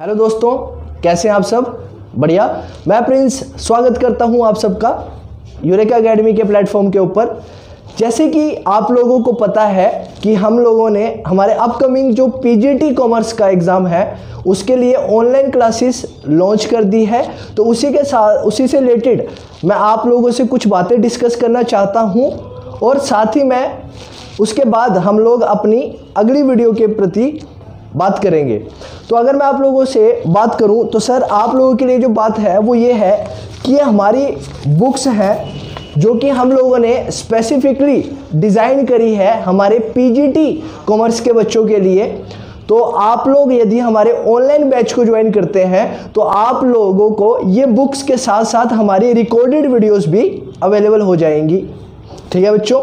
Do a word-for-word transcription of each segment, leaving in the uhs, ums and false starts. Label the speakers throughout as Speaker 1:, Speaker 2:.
Speaker 1: Hello दोस्तों, कैसे हैं आप सब? बढ़िया। मैं प्रिंस स्वागत करता हूं आप सबका यूरेका एकेडमी के प्लेटफॉर्म के ऊपर। जैसे कि आप लोगों को पता है कि हम लोगों ने हमारे अपकमिंग जो पीजीटी कॉमर्स का एग्ज़ाम है उसके लिए ऑनलाइन क्लासेस लॉन्च कर दी है। तो उसी के साथ उसी से रिलेटेड मैं आप लोगों से कुछ बातें डिस्कस करना चाहता हूं और साथ ही मैं उसके बाद हम लोग अपनी अगली वीडियो के प्रति बात करेंगे। तो अगर मैं आप लोगों से बात करूं तो सर आप लोगों के लिए जो बात है वो ये है कि ये हमारी बुक्स हैं जो कि हम लोगों ने स्पेसिफिकली डिज़ाइन करी है हमारे पीजीटी कॉमर्स के बच्चों के लिए। तो आप लोग यदि हमारे ऑनलाइन बैच को ज्वाइन करते हैं तो आप लोगों को ये बुक्स के साथ साथ हमारी रिकॉर्डेड वीडियोस भी अवेलेबल हो जाएंगी। ठीक है बच्चों,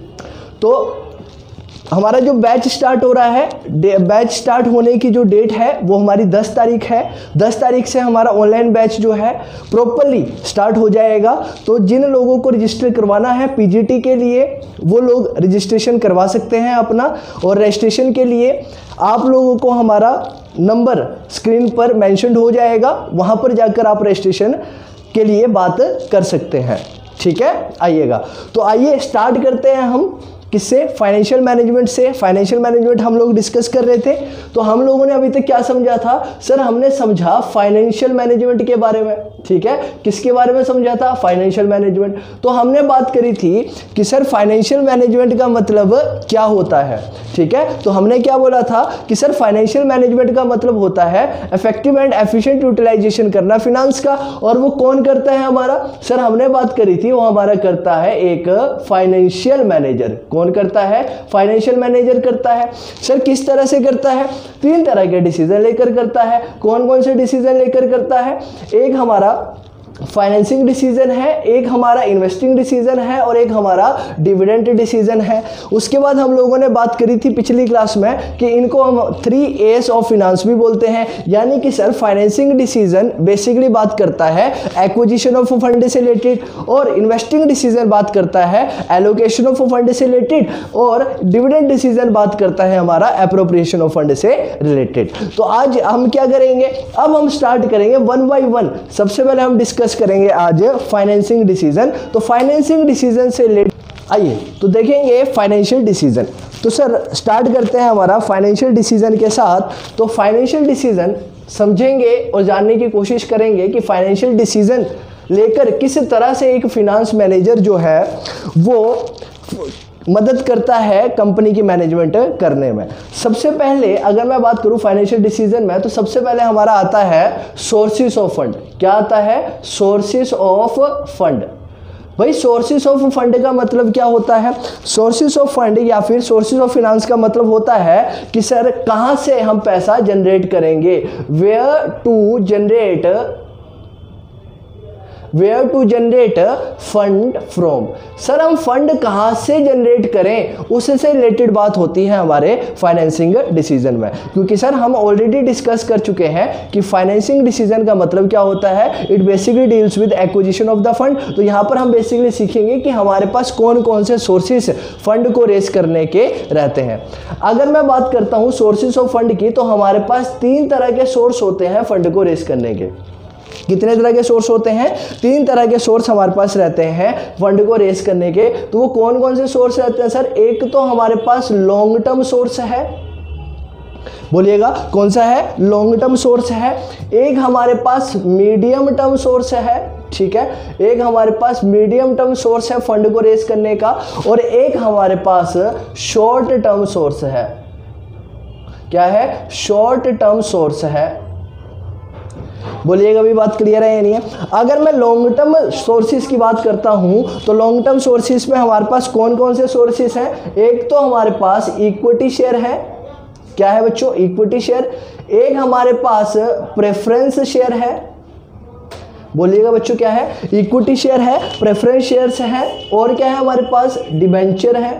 Speaker 1: तो हमारा जो बैच स्टार्ट हो रहा है, बैच स्टार्ट होने की जो डेट है वो हमारी दस तारीख है। दस तारीख से हमारा ऑनलाइन बैच जो है प्रॉपरली स्टार्ट हो जाएगा। तो जिन लोगों को रजिस्टर करवाना है पीजीटी के लिए वो लोग रजिस्ट्रेशन करवा सकते हैं अपना। और रजिस्ट्रेशन के लिए आप लोगों को हमारा नंबर स्क्रीन पर मेंशन हो जाएगा, वहाँ पर जाकर आप रजिस्ट्रेशन के लिए बात कर सकते हैं। ठीक है, आइएगा। तो आइए स्टार्ट करते हैं हम किससे? फाइनेंशियल मैनेजमेंट से। फाइनेंशियल मैनेजमेंट हम लोग डिस्कस कर रहे थे। तो हम लोगों ने अभी तक क्या समझा था सर? हमने समझा फाइनेंशियल मैनेजमेंट के बारे में। ठीक है, किसके बारे में समझा था? Financial management. तो हमने बात करी थी कि सर फाइनेंशियल मैनेजमेंट का मतलब क्या होता है। ठीक है, तो हमने क्या बोला था कि सर फाइनेंशियल मैनेजमेंट का मतलब होता है इफेक्टिव एंड एफिशिएंट यूटिलाइजेशन करना फिनांस का। और वो कौन करता है हमारा? सर हमने बात करी थी वो हमारा करता है एक फाइनेंशियल मैनेजर। कौन करता है? फाइनेंशियल मैनेजर करता है। सर किस तरह से करता है? तीन तरह के डिसीजन लेकर करता है। कौन कौन से डिसीजन लेकर करता है? एक हमारा फाइनेंसिंग डिसीजन है, एक हमारा इन्वेस्टिंग डिसीजन है और एक हमारा डिविडेंड डिसीजन है। उसके बाद हम लोगों ने बात करी थी पिछली क्लास में कि इनको हम थ्री एस ऑफ फिनांस भी बोलते हैं। यानी कि सर फाइनेंसिंग डिसीजन बेसिकली बात करता है एक्विजिशन ऑफ फंड से रिलेटेड, और इन्वेस्टिंग डिसीजन बात करता है एलोकेशन ऑफ फंड से रिलेटेड, और डिविडेंड डिसीजन बात करता है हमारा एप्रोप्रिएशन ऑफ फंड से रिलेटेड। तो आज हम क्या करेंगे? अब हम स्टार्ट करेंगे वन बाय वन। सबसे पहले हम डिस्कस करेंगे आज फाइनेंसिंग डिसीजन। तो फाइनेंसिंग डिसीजन से रिलेटेड आइए तो देखेंगे फाइनेंशियल डिसीजन। तो सर स्टार्ट करते हैं हमारा फाइनेंशियल डिसीजन के साथ। तो फाइनेंशियल डिसीजन समझेंगे और जानने की कोशिश करेंगे कि फाइनेंशियल डिसीजन लेकर किस तरह से एक फिनांस मैनेजर जो है वो मदद करता है कंपनी की मैनेजमेंट करने में। सबसे पहले अगर मैं बात करूं फाइनेंशियल डिसीजन में तो सबसे पहले हमारा आता है सोर्सेस ऑफ फंड। क्या आता है? Sources of fund. भाई सोर्सेस ऑफ फंड का मतलब क्या होता है? सोर्सेस ऑफ फंड या फिर सोर्सेस ऑफ फिनांस का मतलब होता है कि सर कहां से हम पैसा जनरेट करेंगे। Where to generate where to generate fund from. Sir हम फंड कहाँ से जनरेट करें उससे रिलेटेड बात होती है हमारे फाइनेंसिंग डिसीजन में। क्योंकि सर हम ऑलरेडी डिस्कस कर चुके हैं कि फाइनेंसिंग डिसीजन का मतलब क्या होता है। It basically deals with acquisition of the fund. तो यहाँ पर हम बेसिकली सीखेंगे कि हमारे पास कौन कौन से सोर्सेस फंड को रेस करने के रहते हैं। अगर मैं बात करता हूँ सोर्सेस ऑफ फंड की तो हमारे पास तीन तरह के सोर्स होते हैं फंड को रेस करने के। कितने तरह के सोर्स होते हैं? तीन तरह के सोर्स हमारे पास रहते हैं फंड को रेस करने के। तो वो कौन कौन से सोर्स रहते हैं सर? एक तो हमारे पास लॉन्ग टर्म सोर्स है। बोलिएगा कौन सा है? लॉन्ग टर्म सोर्स है। एक हमारे पास मीडियम टर्म सोर्स है। ठीक है, एक हमारे पास मीडियम टर्म सोर्स है फंड को रेस करने का, और एक हमारे पास शॉर्ट टर्म सोर्स है। क्या है? शॉर्ट टर्म सोर्स है। बोलिएगा अभी बात क्लियर है या नहीं है? अगर मैं लॉन्ग टर्म सोर्सेज की बात करता हूं तो लॉन्ग टर्म सोर्सेज में हमारे पास कौन कौन से सोर्सेज हैं? एक तो हमारे पास इक्विटी शेयर है। क्या है बच्चों? Equity share. एक हमारे पास प्रेफरेंस शेयर है। बोलिएगा बच्चों क्या है? इक्विटी शेयर है, प्रेफरेंस शेयर्स है, और क्या है हमारे पास? डिबेंचर है।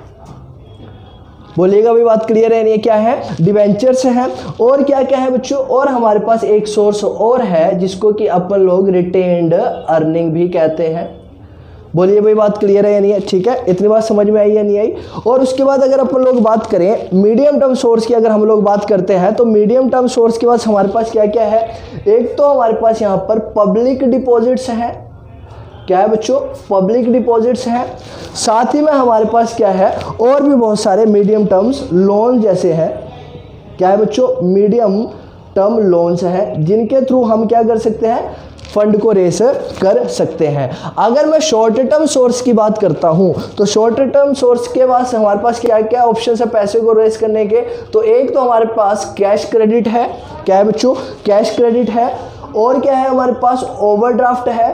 Speaker 1: बोलिएगा अभी बात क्लियर है नहीं? क्या है? डिबेंचर्स हैं। और क्या क्या है बच्चों? और हमारे पास एक सोर्स और है जिसको कि अपन लोग रिटेन्ड अर्निंग भी कहते हैं। बोलिए भाई, बात क्लियर है या नहीं है? ठीक है, इतनी बात समझ में आई या नहीं आई? और उसके बाद अगर अपन लोग बात करें मीडियम टर्म सोर्स की, अगर हम लोग बात करते हैं तो मीडियम टर्म सोर्स के पास हमारे पास क्या क्या है? एक तो हमारे पास यहाँ पर पब्लिक डिपॉजिट्स हैं। क्या है बच्चों? पब्लिक डिपॉजिट्स हैं। साथ ही में हमारे पास क्या है? और भी बहुत सारे मीडियम टर्म्स लोन जैसे हैं। क्या है बच्चों? मीडियम टर्म लोन्स हैं, जिनके थ्रू हम क्या कर सकते हैं? फंड को रेस कर सकते हैं। अगर मैं शॉर्ट टर्म सोर्स की बात करता हूं तो शॉर्ट टर्म सोर्स के पास हमारे पास क्या क्या ऑप्शन है पैसे को रेस करने के? तो एक तो हमारे पास कैश क्रेडिट है। क्या है बच्चों? कैश क्रेडिट है। और क्या है हमारे पास? ओवरड्राफ्ट है।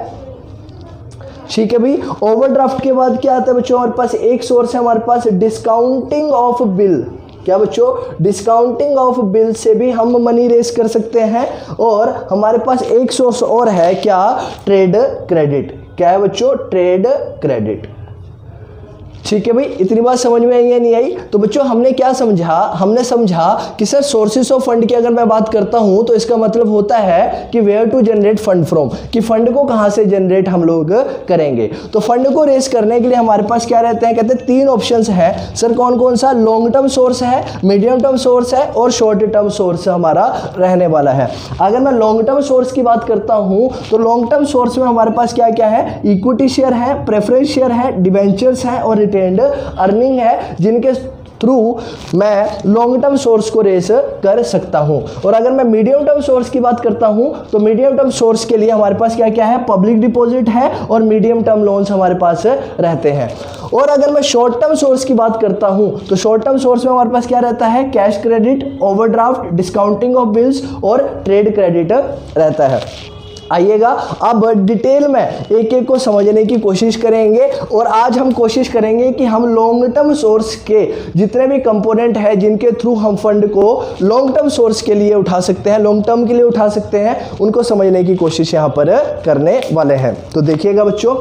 Speaker 1: ठीक है भाई, ओवरड्राफ्ट के बाद क्या आता है बच्चों? हमारे पास एक सोर्स है हमारे पास डिस्काउंटिंग ऑफ बिल। क्या बच्चों? डिस्काउंटिंग ऑफ बिल से भी हम मनी रेस कर सकते हैं। और हमारे पास एक सोर्स और है, क्या? Trade credit. क्या है बच्चों? Trade credit. ठीक है भाई, इतनी बात समझ में आई या नहीं आई? तो बच्चों हमने क्या समझा? हमने समझा कि सर सोर्सेस ऑफ फंड की अगर मैं बात करता हूं तो इसका मतलब होता है कि where to generate fund from, कि फंड को कहां से जनरेट हम लोग करेंगे। तो फंड को रेस करने के लिए हमारे पास क्या रहते हैं? कहते हैं तीन ऑप्शंस हैं। सर कौन कौन सा? लॉन्ग टर्म सोर्स है, मीडियम टर्म सोर्स है और शॉर्ट टर्म सोर्स हमारा रहने वाला है। अगर मैं लॉन्ग टर्म सोर्स की बात करता हूं तो लॉन्ग टर्म सोर्स में हमारे पास क्या क्या है? इक्विटी शेयर है, प्रेफरेंस शेयर है, डिबेंचर्स हैं और अर्निंग है, जिनके थ्रू मैं लॉन्ग टर्म सोर्स को रेस कर सकता हूं। और अगर मैं मीडियम टर्म सोर्स की बात करता हूं तो मीडियम टर्म सोर्स के लिए हमारे पास क्या क्या है? पब्लिक डिपॉजिट है और मीडियम टर्म लोन्स हमारे पास रहते हैं। और अगर मैं शॉर्ट टर्म सोर्स की बात करता हूं तो शॉर्ट टर्म सोर्स में हमारे पास क्या रहता है? Cash credit, overdraft, discounting of bills और ट्रेड क्रेडिट रहता है। आइएगा अब डिटेल में एक एक को समझने की कोशिश करेंगे। और आज हम कोशिश करेंगे कि हम लॉन्ग टर्म सोर्स के जितने भी कंपोनेंट हैं जिनके थ्रू हम फंड को लॉन्ग टर्म सोर्स के लिए उठा सकते हैं, लॉन्ग टर्म के लिए उठा सकते हैं, उनको समझने की कोशिश यहाँ पर करने वाले हैं। तो देखिएगा बच्चों,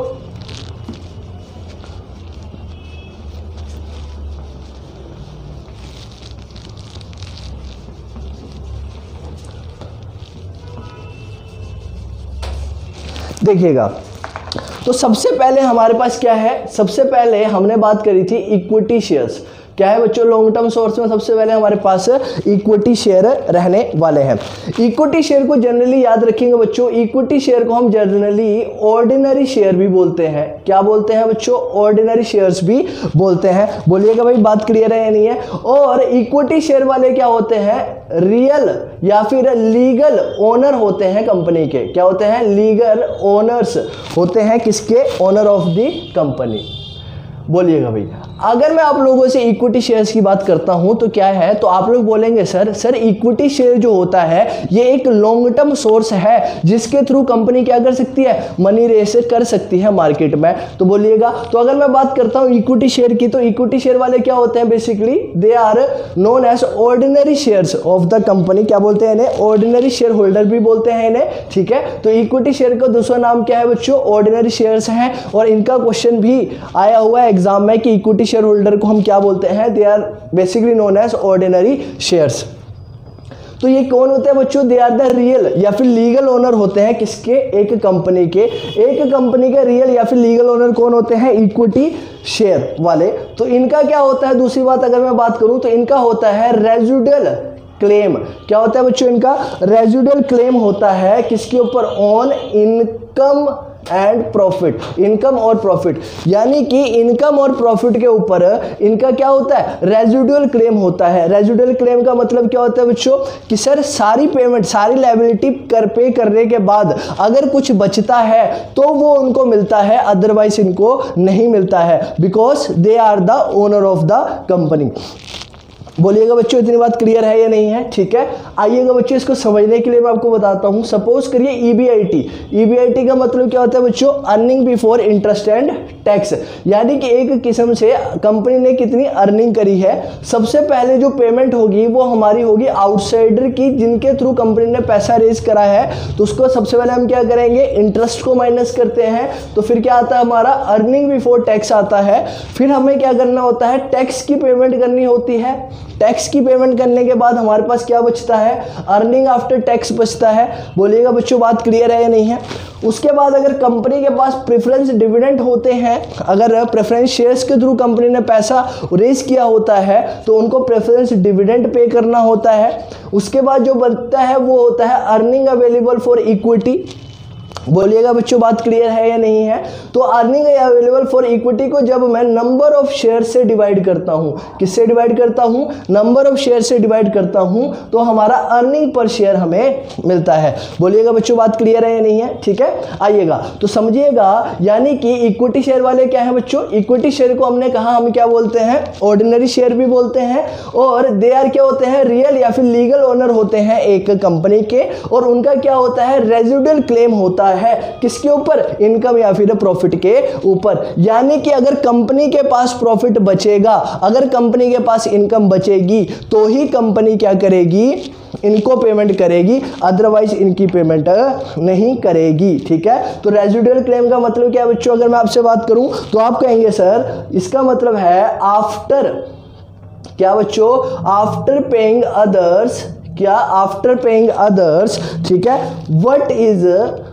Speaker 1: देखिएगा तो सबसे पहले हमारे पास क्या है? सबसे पहले हमने बात करी थी इक्विटी शेयर्स। क्या है बच्चों? लॉन्ग टर्म सोर्स में सबसे पहले हमारे पास इक्विटी शेयर रहने वाले हैं। इक्विटी शेयर को जनरली याद रखेंगे बच्चों, इक्विटी शेयर को हम जनरली ऑर्डिनरी शेयर भी बोलते हैं। क्या बोलते हैं बच्चों? ऑर्डिनरी शेयर्स भी बोलते हैं। बोलिएगा भाई, बात क्लियर है या नहीं है? और इक्विटी शेयर वाले क्या होते हैं? रियल या फिर लीगल ओनर होते हैं कंपनी के। क्या होते हैं? लीगल ओनर्स होते हैं। किसके? Owner of the company. बोलिएगा भाई, अगर मैं आप लोगों से इक्विटी शेयर्स की बात करता हूं तो क्या है? तो आप लोग बोलेंगे सर सर इक्विटी शेयर जो होता है ये एक लॉन्ग टर्म सोर्स है जिसके थ्रू कंपनी क्या कर सकती है? मनी रेस कर सकती है मार्केट में। तो बोलिएगा, तो अगर मैं बात करता हूं इक्विटी शेयर की तो इक्विटी शेयर वाले क्या होते हैं? Basically they are known as ordinary shares of the company. क्या बोलते हैं इन्हें? ऑर्डिनरी शेयर होल्डर भी बोलते हैं इन्हें। ठीक है, तो इक्विटी शेयर का दूसरा नाम क्या है बच्चों? ऑर्डिनरी शेयर्स हैं। और इनका क्वेश्चन भी आया हुआ है एग्जाम में कि इक्विटी शेयर होल्डर को हम क्या बोलते हैं? They are basically known as ordinary shares. तो ये कौन होते हैं बच्चों? दे आर द रियल या फिर लीगल ओनर होते हैं। किसके? एक कंपनी के। एक कंपनी के रियल या फिर लीगल ओनर कौन होते हैं? इक्विटी शेयर वाले। तो इनका क्या होता है? दूसरी बात अगर मैं बात करूं तो इनका होता है रेजिडुअल क्लेम। क्या होता है बच्चों? इनका रेजिडुअल क्लेम होता है किसके ऊपर? On income and profit. Income और प्रॉफिट, यानी कि इनकम और प्रॉफिट के ऊपर इनका क्या होता है? रेजिडुअल क्लेम होता है। रेजिडुअल क्लेम का मतलब क्या होता है बच्चों? कि सर सारी पेमेंट, सारी लायबिलिटी कर पे करने के बाद अगर कुछ बचता है तो वो उनको मिलता है, अदरवाइज इनको नहीं मिलता है, because they are the owner of the company. बोलिएगा बच्चों, इतनी बात क्लियर है या नहीं है? ठीक है, आइएगा बच्चों, इसको समझने के लिए मैं आपको बताता हूं। सपोज करिए ईबीआईटी। ईबीआईटी का मतलब क्या होता है बच्चों? Earning before interest and tax, यानी कि एक किस्म से कंपनी ने कितनी अर्निंग करी है। सबसे पहले जो पेमेंट होगी वो हमारी होगी आउटसाइडर की, जिनके थ्रू कंपनी ने पैसा रेज करा है। तो उसको सबसे पहले हम क्या करेंगे? इंटरेस्ट को माइनस करते हैं। तो फिर क्या आता है? हमारा अर्निंग बिफोर टैक्स आता है। फिर हमें क्या करना होता है? टैक्स की पेमेंट करनी होती है। टैक्स की पेमेंट करने के बाद हमारे पास क्या बचता है, अर्निंग आफ्टर टैक्स बचता है। बोलिएगा बच्चों बात क्लियर है या नहीं है। उसके बाद अगर कंपनी के पास प्रेफरेंस डिविडेंड होते हैं, अगर प्रेफरेंस शेयर्स के थ्रू कंपनी ने पैसा रेज किया होता है तो उनको प्रेफरेंस डिविडेंड पे करना होता है। उसके बाद जो बनता है वो होता है अर्निंग अवेलेबल फॉर इक्विटी। बोलिएगा बच्चों बात क्लियर है या नहीं है। तो अर्निंग अवेलेबल फॉर इक्विटी को जब मैं नंबर ऑफ शेयर से डिवाइड करता हूं, किससे डिवाइड करता हूं, नंबर ऑफ शेयर से डिवाइड करता हूं, तो हमारा अर्निंग पर शेयर हमें मिलता है। बोलिएगा बच्चों बात क्लियर है या नहीं है। ठीक है, आइएगा तो समझिएगा, यानी कि इक्विटी शेयर वाले क्या है बच्चों, इक्विटी शेयर को हमने कहा हम क्या बोलते हैं, ऑर्डिनरी शेयर भी बोलते हैं, और दे आर क्या होते हैं, रियल या फिर लीगल ओनर होते हैं एक कंपनी के, और उनका क्या होता है, रेजिडुअल क्लेम होता है है किसके ऊपर, इनकम या फिर प्रॉफिट के ऊपर। यानी कि अगर कंपनी के पास प्रॉफिट बचेगा, अगर कंपनी के पास इनकम बचेगी तो ही कंपनी क्या करेगी, इनको पेमेंट करेगी, अदरवाइज इनकी पेमेंट नहीं करेगी। ठीक है, तो रेजिडुअल क्लेम का मतलब क्या है बच्चों, अगर मैं आपसे बात करूं तो आप कहेंगे सर इसका मतलब है आफ्टर, क्या बच्चों, आफ्टर पेइंग अदर्स, क्या आफ्टर पेइंग अदर्स, ठीक है, what is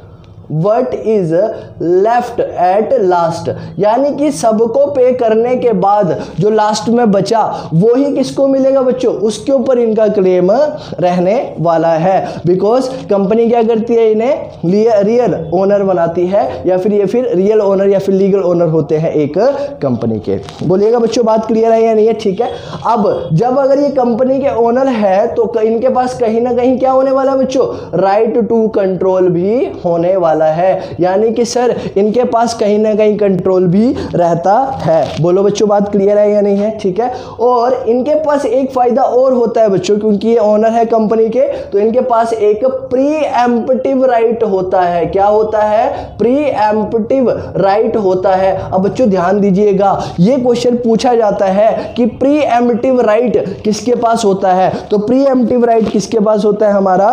Speaker 1: what is left at last, यानी कि सबको पे करने के बाद जो लास्ट में बचा वो ही किसको मिलेगा बच्चों, उसके ऊपर इनका क्लेम रहने वाला है। बिकॉज कंपनी क्या करती है, इन्हें रियल ओनर बनाती है, या फिर ये फिर रियल ओनर या फिर लीगल ओनर होते हैं एक कंपनी के। बोलिएगा बच्चों बात क्लियर है या नहीं है। ठीक है, अब जब अगर ये कंपनी के ओनर है तो इनके पास कहीं ना कहीं क्या होने वाला है बच्चों, राइट टू कंट्रोल भी होने वाला है, यानी कि सर इनके पास कहीं ना कहीं कंट्रोल भी रहता है। बोलो बच्चों बात क्लियर है या नहीं है। ठीक है, और इनके पास एक फायदा और होता है बच्चों, क्योंकि ये ओनर है कंपनी के, तो इनके पास एक प्री एम्प्टिव राइट होता है। क्या होता है, प्री एम्प्टिव राइट होता है। अब बच्चों ध्यान दीजिएगा, ये क्वेश्चन पूछा जाता है कि प्री एम्प्टिव राइट किसके पास होता है, तो प्री एम्प्टिव राइट किसके पास होता है, हमारा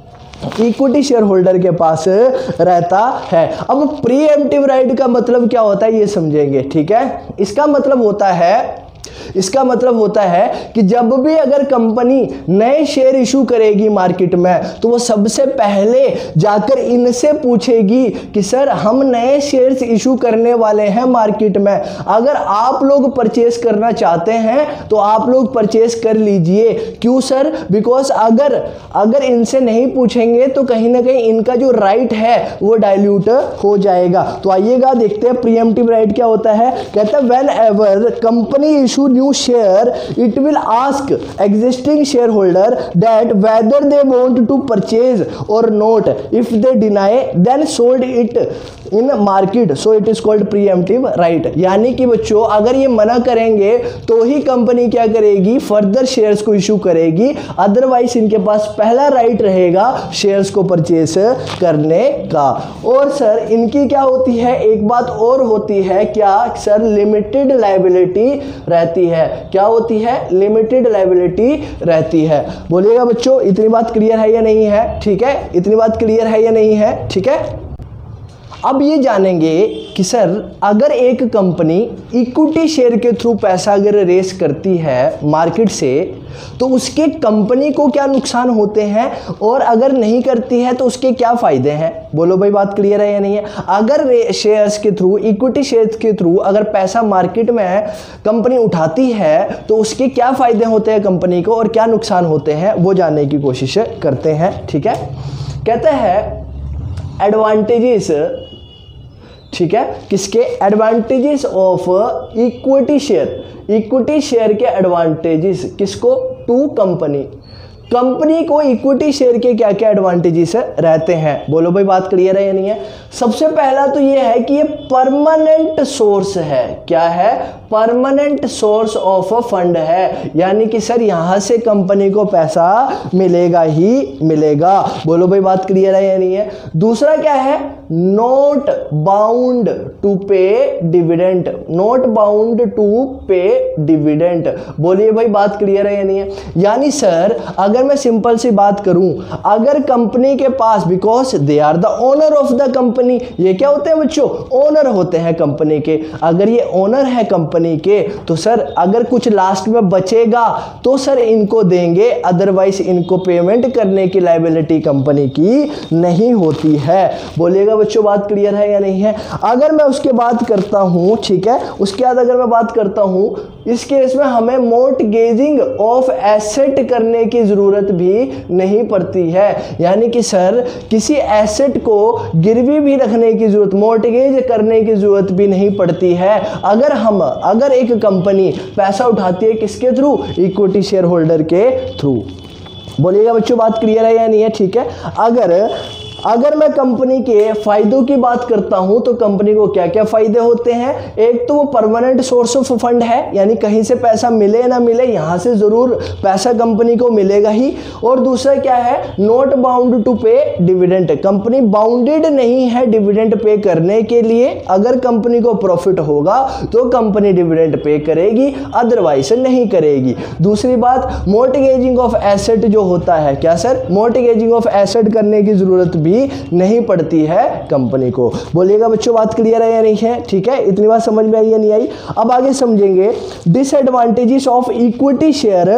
Speaker 1: इक्विटी शेयर होल्डर के पास रहता है। अब प्री एम्प्टिव राइट का मतलब क्या होता है ये समझेंगे। ठीक है, इसका मतलब होता है इसका मतलब होता है कि जब भी अगर कंपनी नए शेयर इशू करेगी मार्केट में, तो वो सबसे पहले जाकर इनसे पूछेगी कि सर हम नए शेयर्स इशू करने वाले हैं मार्केट में, अगर आप लोग परचेस करना चाहते हैं तो आप लोग परचेस कर लीजिए। क्यों सर, बिकॉज अगर अगर इनसे नहीं पूछेंगे तो कहीं ना कहीं इनका जो राइट है वो डाइल्यूट हो जाएगा। तो आइएगा देखते हैं प्रीएम्प्टिव राइट क्या होता है। कहता है whenever company issue new share, it will ask existing shareholder that whether they want to purchase or not. If they deny, then sold it in market, so it is called preemptive right। यानी कि बच्चों अगर ये मना करेंगे तो ही company क्या करेगी, फर्दर शेयर्स को इशू करेगी, अदरवाइज इनके पास पहला राइट रहेगा शेयर्स को परचेस करने का। और सर इनकी क्या होती है, एक बात और होती है, क्या सर, लिमिटेड लायबिलिटी रहती है। क्या होती है, लिमिटेड लायबिलिटी रहती है। बोलिएगा बच्चों इतनी बात क्लियर है या नहीं है। ठीक है, इतनी बात क्लियर है या नहीं है। ठीक है, अब ये जानेंगे कि सर अगर एक कंपनी इक्विटी शेयर के थ्रू पैसा अगर रेस करती है मार्केट से तो उसके कंपनी को क्या नुकसान होते हैं, और अगर नहीं करती है तो उसके क्या फायदे हैं। बोलो भाई बात क्लियर है या नहीं है। अगर शेयर्स के थ्रू, इक्विटी शेयर्स के थ्रू अगर पैसा मार्केट में कंपनी उठाती है तो उसके क्या फायदे होते हैं कंपनी को और क्या नुकसान होते हैं, वो जानने की कोशिश करते हैं। ठीक है, कहते हैं एडवांटेजेस, ठीक है, किसके, advantages of equity share, equity share के एडवांटेजेस किसको, टू कंपनी, कंपनी को इक्विटी शेयर के क्या क्या एडवांटेजेस रहते हैं। बोलो भाई बात क्लियर है या नहीं है। सबसे पहला तो ये है कि ये परमानेंट सोर्स है। क्या है, परमानेंट सोर्स ऑफ फंड है, यानी कि सर यहां से कंपनी को पैसा मिलेगा ही मिलेगा। बोलो भाई बात क्लियर है या नहीं है। दूसरा क्या है, not bound to pay dividend, not bound to pay dividend. बोलिए भाई बात क्लियर है या नहीं है। यानी सर अगर अगर मैं सिंपल सी बात करूं, अगर कंपनी के पास, because they are the owner of the company, ये क्या होते हैं बच्चों, ओनर होते हैं कंपनी के, अगर ये ओनर है कंपनी के तो सर अगर कुछ लास्ट में बचेगा तो सर इनको देंगे, अदरवाइज इनको पेमेंट करने की लायबिलिटी कंपनी की नहीं होती है। बोलिएगा बच्चों बात क्लियर है या नहीं है। अगर मैं उसके बात करता हूं, ठीक है, उसके बाद अगर मैं बात करता हूं, इस केस में हमें मॉर्टगेजिंग ऑफ एसेट करने की जरूरत भी नहीं पड़ती है, यानी कि सर किसी एसेट को गिरवी भी रखने की जरूरत, मॉर्टगेज करने की जरूरत भी नहीं पड़ती है। अगर हम अगर एक कंपनी पैसा उठाती है किसके थ्रू, इक्विटी शेयर होल्डर के थ्रू। बोलिएगा बच्चों बात क्लियर है या नहीं है, ठीक है। अगर अगर मैं कंपनी के फायदों की बात करता हूं तो कंपनी को क्या क्या फायदे होते हैं, एक तो वो परमानेंट सोर्स ऑफ फंड है, यानी कहीं से पैसा मिले ना मिले यहां से जरूर पैसा कंपनी को मिलेगा ही, और दूसरा क्या है, not bound to pay dividend, company bounded नहीं है डिविडेंड पे करने के लिए, अगर कंपनी को प्रॉफिट होगा तो कंपनी डिविडेंड पे करेगी, अदरवाइज नहीं करेगी। दूसरी बात, मॉर्टगेजिंग ऑफ एसेट जो होता है, क्या सर, मॉर्टगेजिंग ऑफ एसेट करने की जरूरत भी नहीं पड़ती है कंपनी को। बोलिएगा बच्चों बात क्लियर है या नहीं है, ठीक है, इतनी बात समझ में आई या नहीं आई। अब आगे समझेंगे डिसएडवांटेजेस ऑफ इक्विटी शेयर,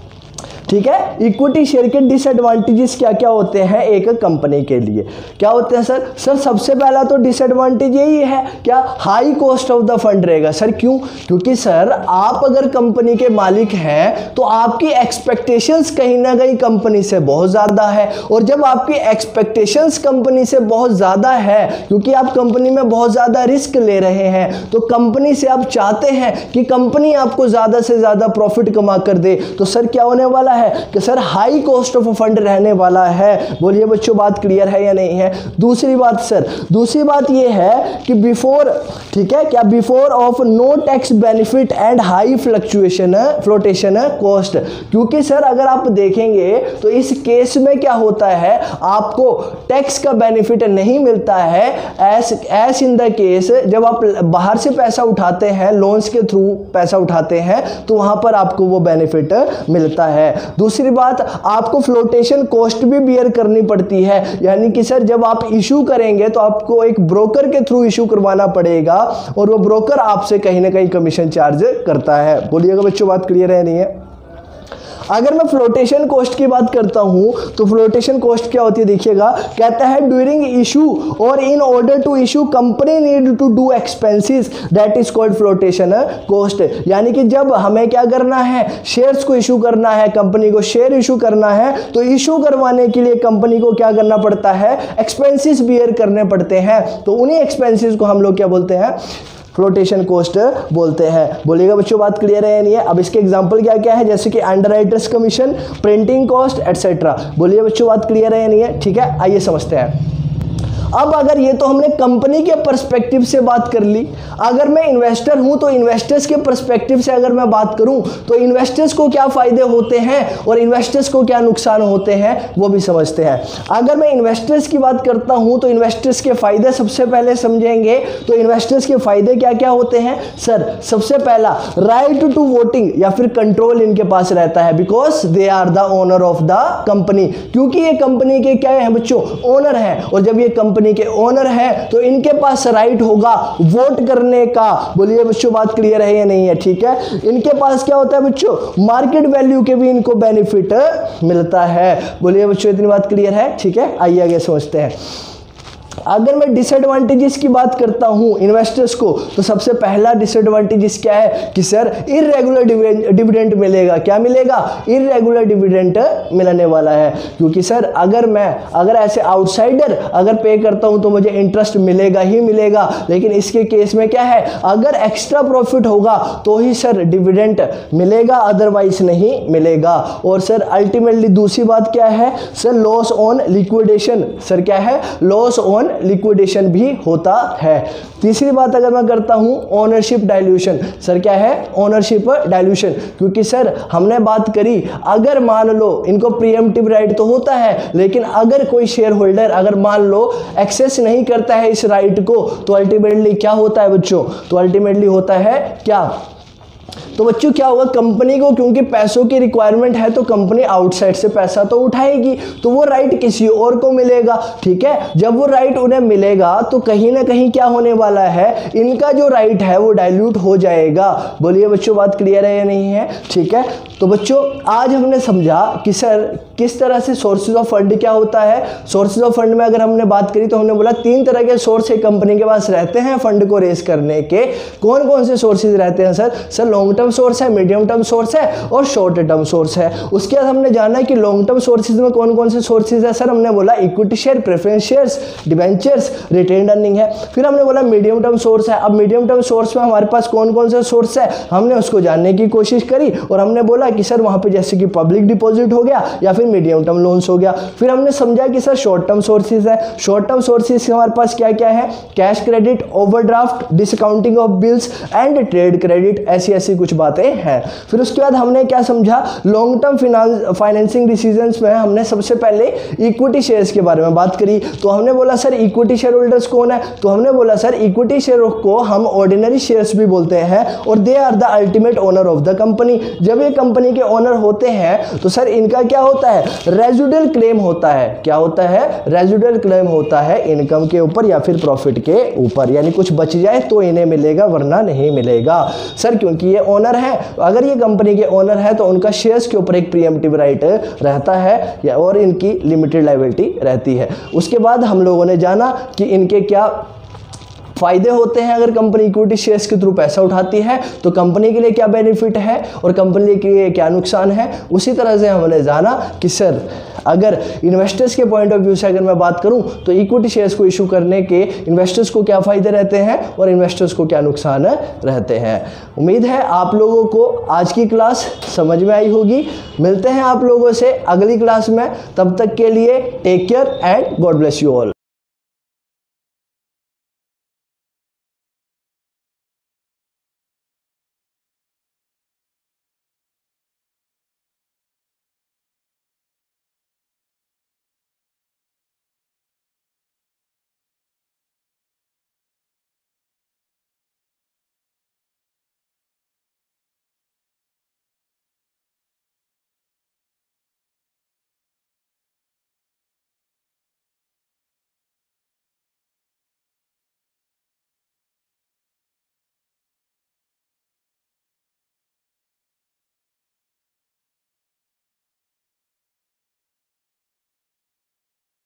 Speaker 1: ठीक है, इक्विटी शेयर के डिसएडवांटेजेस क्या क्या होते हैं एक कंपनी के लिए, क्या होते हैं सर। सर सबसे पहला तो डिसएडवांटेज यही है, क्या, high cost of the fund रहेगा। सर क्यों, क्योंकि सर आप अगर कंपनी के मालिक हैं तो आपकी एक्सपेक्टेशंस कहीं ना कहीं कंपनी से बहुत ज़्यादा है, और जब आपकी एक्सपेक्टेशंस कंपनी से बहुत ज़्यादा है, क्योंकि आप कंपनी में बहुत ज़्यादा रिस्क ले रहे हैं, तो कंपनी से आप चाहते हैं कि कंपनी आपको ज़्यादा से ज़्यादा प्रॉफिट कमा कर दे, तो सर क्या होने वाला है कि sir high cost of fund रहने वाला है। बोलिए बच्चों बात क्लियर है या नहीं है। दूसरी बात सर, दूसरी बात ये है कि बिफोर, ठीक है, क्या, before of no tax benefit and high fluctuation flotation cost, क्योंकि सर अगर आप देखेंगे तो इस केस में क्या होता है, आपको टैक्स का बेनिफिट नहीं मिलता है, as as in the case जब आप बाहर से पैसा उठाते हैं, लोन्स के थ्रू पैसा उठाते हैं तो वहां पर आपको वो बेनिफिट मिलता है। दूसरी बात, आपको फ्लोटेशन कॉस्ट भी बियर करनी पड़ती है, यानी कि सर जब आप इशू करेंगे तो आपको एक ब्रोकर के थ्रू इशू करवाना पड़ेगा, और वो ब्रोकर आपसे कहीं ना कहीं कमीशन चार्ज करता है। बोलिएगा बच्चों बात क्लियर है नहीं है। अगर मैं फ्लोटेशन कॉस्ट की बात करता हूं तो फ्लोटेशन कॉस्ट क्या होती है, देखिएगा, कहता है ड्यूरिंग इशू और in order to issue company need to do expenses that is called flotation cost, यानी कि जब हमें क्या करना है, शेयर्स को इशू करना है, कंपनी को शेयर इशू करना है, तो इशू करवाने के लिए कंपनी को क्या करना पड़ता है, एक्सपेंसेस बियर करने पड़ते हैं, तो उन्हीं एक्सपेंसेस को हम लोग क्या बोलते हैं, फ्लोटेशन कॉस्ट बोलते हैं। बोलिएगा बच्चों बात क्लियर है या नहीं है। अब इसके एग्जांपल क्या क्या है, जैसे कि underwriters commission, printing cost etcetera. बोलिए बच्चों बात क्लियर है या नहीं है, ठीक है, आइए समझते हैं। अब अगर ये तो हमने कंपनी के पर्सपेक्टिव से बात कर ली, अगर मैं इन्वेस्टर हूं तो इन्वेस्टर्स के पर्सपेक्टिव से अगर मैं बात करूं तो इन्वेस्टर्स को क्या फायदे होते हैं और इन्वेस्टर्स को क्या नुकसान होते हैं वो भी समझते हैं। अगर मैं इन्वेस्टर्स की बात करता हूं तो इन्वेस्टर्स के फायदे सबसे पहले समझेंगे, तो इन्वेस्टर्स के फायदे क्या क्या होते हैं सर। सबसे पहला, राइट टू वोटिंग या फिर कंट्रोल इनके पास रहता है, because they are the owner of the company, क्योंकि ये कंपनी के क्या है बच्चों, ओनर है, और जब ये कंपनी के ओनर है तो इनके पास राइट होगा वोट करने का। बोलिए बच्चों बात क्लियर है या नहीं है, ठीक है। इनके पास क्या होता है बच्चों, मार्केट वैल्यू के भी इनको बेनिफिट मिलता है। बोलिए बच्चों इतनी बात क्लियर है, ठीक है, आइए आगे समझते हैं। अगर मैं डिसएडवांटेजेस की बात करता हूं इन्वेस्टर्स को, तो सबसे पहला डिसएडवांटेजेस क्या है कि सर इररेगुलर डिविडेंड मिलेगा। क्या मिलेगा, इररेगुलर डिविडेंड मिलने वाला है, क्योंकि सर अगर मैं अगर ऐसे आउटसाइडर अगर पे करता हूं तो मुझे इंटरेस्ट मिलेगा ही मिलेगा, लेकिन इसके केस में क्या है, अगर एक्स्ट्रा प्रॉफिट होगा तो ही सर डिविडेंड मिलेगा, अदरवाइज नहीं मिलेगा। और सर अल्टीमेटली दूसरी बात क्या है sir, loss on liquidation. Sir क्या है, लॉस ऑन लिक्विडेशन भी होता है। तीसरी बात अगर मैं करता हूं ओनरशिप डाइल्यूशन। सर क्या है, ओनरशिप डाइल्यूशन, क्योंकि सर हमने बात करी अगर मान लो इनको प्रीएम्प्टिव राइट तो होता है, लेकिन अगर कोई शेयर होल्डर अगर मान लो एक्सेस नहीं करता है इस राइट को, तो अल्टीमेटली क्या होता है बच्चों, तो अल्टीमेटली होता है क्या तो बच्चों क्या होगा, कंपनी को क्योंकि पैसों की रिक्वायरमेंट है तो कंपनी आउटसाइड से पैसा तो उठाएगी, तो वो राइट किसी और को मिलेगा। ठीक है, जब वो राइट उन्हें मिलेगा तो कहीं ना कहीं क्या होने वाला है, इनका जो राइट है वो डाइल्यूट हो जाएगा। बोलिए बच्चों बात क्लियर है या नहीं है? ठीक है, तो बच्चों आज हमने समझा कि सर किस तरह से सोर्सेज ऑफ फंड क्या होता है। सोर्सेज ऑफ फंड में अगर हमने बात करी तो हमने बोला तीन तरह के सोर्स एक कंपनी के पास रहते हैं फंड को रेस करने के। कौन कौन से सोर्सेज रहते हैं sir? Sir long term source है, मीडियम टर्म सोर्स है और शॉर्ट टर्म सोर्स है। उसके बाद हमने जाना है कि लॉन्ग टर्म सोर्सेज में कौन कौन से सोर्सेज है। सर हमने बोला equity share, preference shares, debentures, retained earning है। फिर हमने बोला मीडियम टर्म सोर्स है। अब मीडियम टर्म सोर्स में हमारे पास कौन कौन से सोर्स है हमने उसको जानने की कोशिश करी और हमने बोला कि सर वहां पे जैसे कि पब्लिक डिपॉजिट हो गया या फिर मीडियम टर्म लोन्स हो गया। फिर हमने समझा कि सर शॉर्ट टर्म सोर्सेज है। शॉर्ट टर्म सोर्सेज हमारे पास क्या क्या है? Cash credit, overdraft, discounting of bills and trade credit, ऐसी ऐसी कुछ बातें हैं। फिर उसके बाद हमने क्या समझा, लॉन्ग टर्म फाइनेंसिंग डिसीजंस में हमने सबसे पहले इक्विटी शेयर्स के बारे में बात करी। तो हमने बोला सर इक्विटी शेयर होल्डर्स कौन है? तो हमने बोला सर इक्विटी शेयर को हम ऑर्डिनरी शेयर्स भी बोलते हैं और they are the ultimate owner of the company. जब ये कंपनी के ओनर होते हैं तो सर इनका क्या होता है? रेजिडुअल क्लेम होता है। क्या होता है? रेजिडुअल क्लेम होता है इनकम के ऊपर या फिर प्रॉफिट के ऊपर, यानी कुछ बच जाए तो इन्हें मिलेगा वरना नहीं मिलेगा। सर क्योंकि ये ओनर है, अगर ये कंपनी के ओनर है तो उनका शेयर्स के ऊपर एक प्रीएम्प्टिव राइट रहता है और इनकी लिमिटेड लायबिलिटी रहती है। उसके बाद हम लोगों ने जाना कि इनके क्या फायदे होते हैं अगर कंपनी इक्विटी शेयर्स के थ्रू पैसा उठाती है, तो कंपनी के लिए क्या बेनिफिट है और कंपनी के लिए क्या नुकसान है। उसी तरह से हमने जाना कि सर अगर इन्वेस्टर्स के पॉइंट ऑफ व्यू से अगर मैं बात करूं तो इक्विटी शेयर्स को इशू करने के इन्वेस्टर्स को क्या फायदे रहते हैं और इन्वेस्टर्स को क्या नुकसान रहते हैं। उम्मीद है आप लोगों को आज की क्लास समझ में आई होगी। मिलते हैं आप लोगों से अगली क्लास में, तब तक के लिए take care and God bless you all.